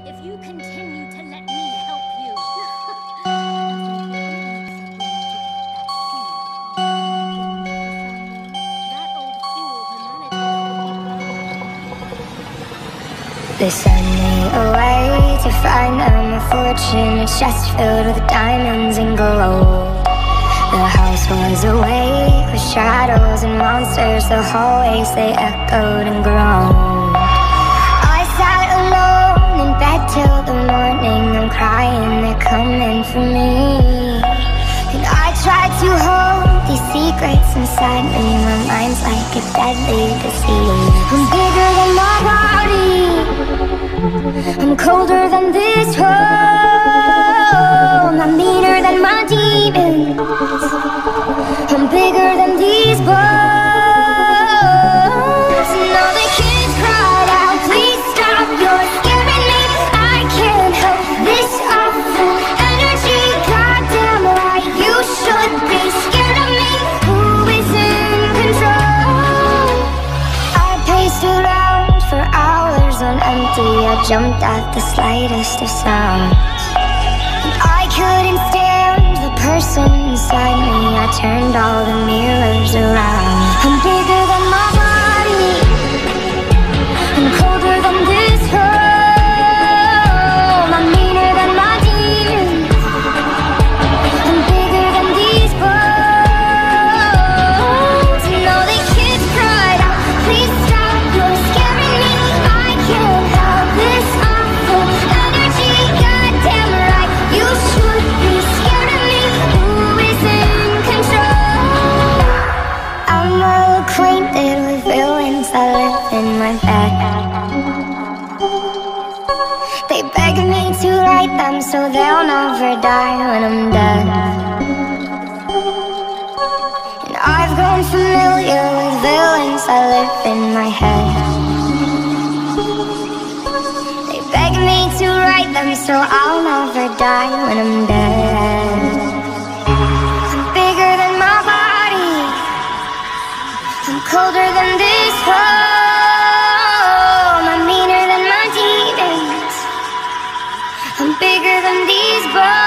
if you continue to let me help you. They sent me away to find them a fortune. It's just filled with diamonds and gold. The house was awake with shadows and monsters. The hallways, they echoed and groaned. I sat alone in bed till the morning. I'm crying, they're coming for me. And I tried to hold these secrets inside me. My mind's like a deadly disease. I'm bigger than my body, I'm colder than this home. I'm meaner than my demons, I'm bigger than these bones. And all the kids cried out, please stop, you're scaring me. I can't help this awful energy. Goddamn right, you should be scared of me. Who is in control? I paced around for hours on empty. I jumped at the slightest of sounds. I couldn't stand the person inside me. I turned all the mirrors around. I'm bigger than my body, I'm colder than this home. I'm meaner than my demons, I'm bigger than these bones. And all the kids cried out, please stop, you're scaring me. I can't help this awful energy. Goddamn right, you should be scared of me. Who is in control? I'm well acquainted with villains that live in my bed. They beg me to write them so they'll never die when I'm dead. And I've grown familiar with villains that live in my head. They beg me to write them so I'll never die when I'm dead. I'm bigger than my body, I'm colder than this home. I'm meaner than my demons, I'm bigger than these bones.